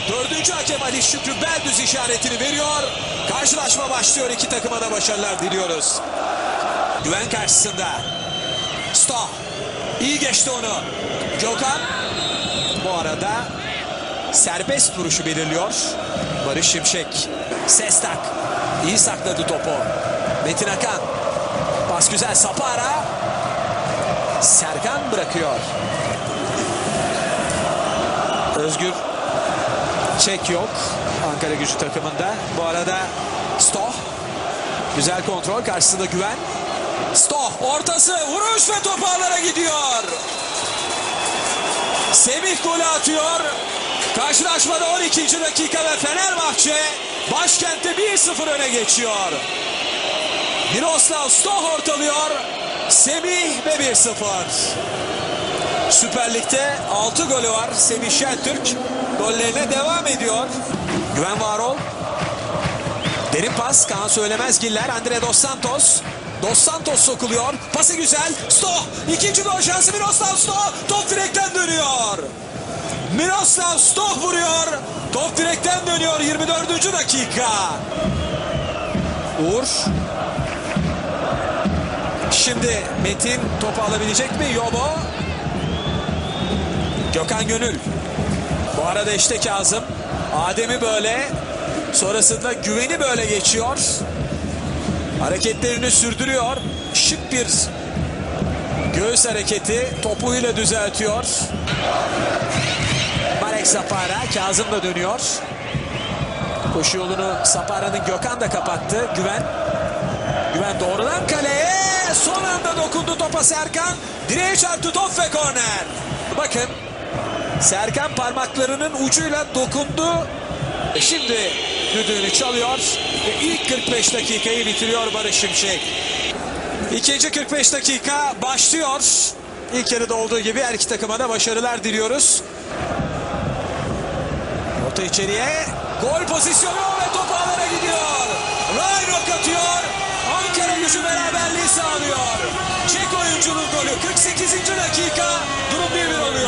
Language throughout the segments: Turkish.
Dördüncü hakem Ali Şükrü Beldüz işaretini veriyor. Karşılaşma başlıyor. İki takıma da başarılar diliyoruz. Güven karşısında. Stoh. İyi geçti onu. Gökhan. Bu arada serbest vuruşu belirliyor Barış Şimşek. Sestak. İyi sakladı topu. Metin Akan. Pas güzel. Sapara. Serkan bırakıyor. Özgür. Çek yok Ankara Gücü takımında. Bu arada Stoh. Güzel kontrol. Karşısında Güven. Stoh. Ortası. Vuruş ve top ağlara gidiyor. Semih golü atıyor. Karşılaşmada 12. dakika ve Fenerbahçe başkentte 1-0 öne geçiyor. Miroslav Stoh ortalıyor. Semih ve 1-0. Süper Lig'de 6 golü var. Semih Şentürk gollerine devam ediyor. Güven Varol. Derin pas. Kaan Söylemezgiller. Andre Dos Santos. Dos Santos sokuluyor. Pası güzel. Stoh. İkinci gol şansı Miroslav Stoh. Top direkten dönüyor. Miroslav Stoh vuruyor. Top direkten dönüyor 24. dakika. Uğur. Şimdi Metin topu alabilecek mi? Yobo. Gökhan Gönül. Bu arada işte Kazım. Adem'i böyle. Sonrasında Güven'i böyle geçiyor. Hareketlerini sürdürüyor. Şık bir göğüs hareketi. Topuyla düzeltiyor. Marek Sapara. Kazım da dönüyor. Koşu yolunu Sapara'nın Gökhan da kapattı. Güven. Güven doğrudan kaleye. Son anda dokundu topa Serkan. Direğe çarptı top ve korner. Bakın. Serkan parmaklarının ucuyla dokundu. Şimdi düdüğünü çalıyor. Ve ilk 45 dakikayı bitiriyor Barış Şimşek. İkinci 45 dakika başlıyor. İlk yarıda olduğu gibi her iki takıma da başarılar diliyoruz. Orta içeriye. Gol pozisyonu ve top ağlara gidiyor. Raynok atıyor. Ankara Gücü beraberliği sağlıyor. Çek oyuncunun golü. 48. dakika. Durum 1-1 oluyor.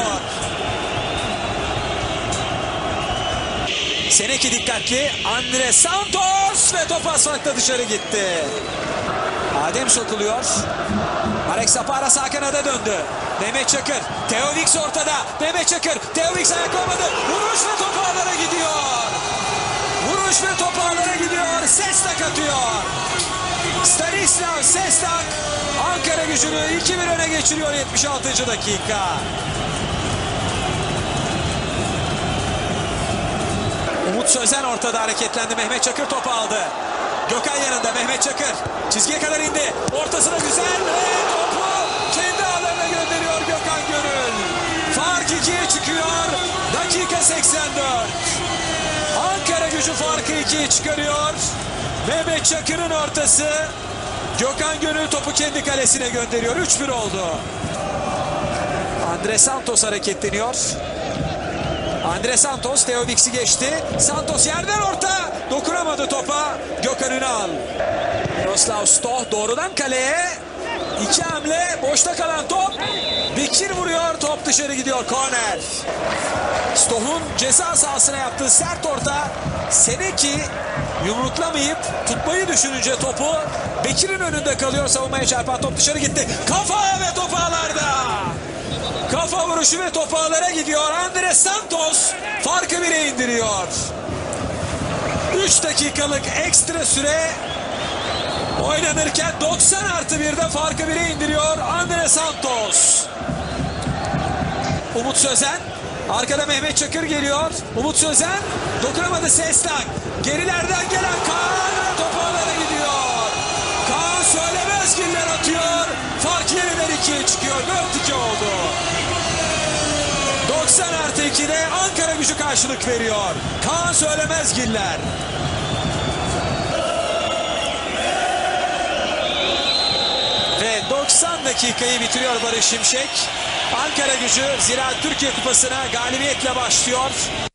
Seneki dikkatli. Andre Santos ve top asfaltta dışarı gitti. Adem sokuluyor. Marek Sapara sağ kanada döndü. Mehmet Çakır. Theo Vix ortada. Mehmet Çakır. Theo Vix ayaklamadı. Vuruş ve top ağlara gidiyor. Vuruş ve top ağlara gidiyor. Sestak atıyor. Stanislav Sestak Ankara Gücü'nü 2-1 öne geçiriyor 76. dakika. Umut Sözen ortada hareketlendi. Mehmet Çakır topu aldı. Gökhan yanında. Mehmet Çakır çizgiye kadar indi. Ortasına güzel ve topu kendi ağlarına gönderiyor Gökhan Gönül. Fark 2'ye çıkıyor. Dakika 84. Ankara Gücü farkı 2'ye çıkarıyor. Mehmet Çakır'ın ortası. Gökhan Gönül topu kendi kalesine gönderiyor. 3-1 oldu. Andre Santos hareketleniyor. Andre Santos Theo Vix'i geçti. Santos yerden orta. Dokunamadı topa. Gökhan Ünal. Miroslav Stoh doğrudan kaleye. İki hamle. Boşta kalan top. Bekir vuruyor. Top dışarı gidiyor. Korner. Stoh'un ceza sahasına yaptığı sert orta. Seneki yumruklamayıp tutmayı düşününce topu Bekir'in önünde kalıyor. Savunmaya çarpan top dışarı gitti. Kafa ve top ağlarda. Kafa vuruşu ve top ağlara gidiyor. Andre Santos farkı 1'e indiriyor. 3 dakikalık ekstra süre oynanırken 90+1'de farkı 1'e indiriyor Andre Santos. Umut Sözen. Arkada Mehmet Çakır geliyor. Umut Sözen dokunamadı. Sestak. Gerilerden gelen Kaan top ağlara gidiyor. Kaan Söylemezgiller atıyor. Fark yeniden 2'ye çıkıyor. 4-2 oldu. 90+2'de Ankara Gücü karşılık veriyor. Kaan Söylemezgiller. Ve 90 dakikayı bitiriyor Barış Şimşek. Ankara Gücü Ziraat Türkiye Kupası'na galibiyetle başlıyor.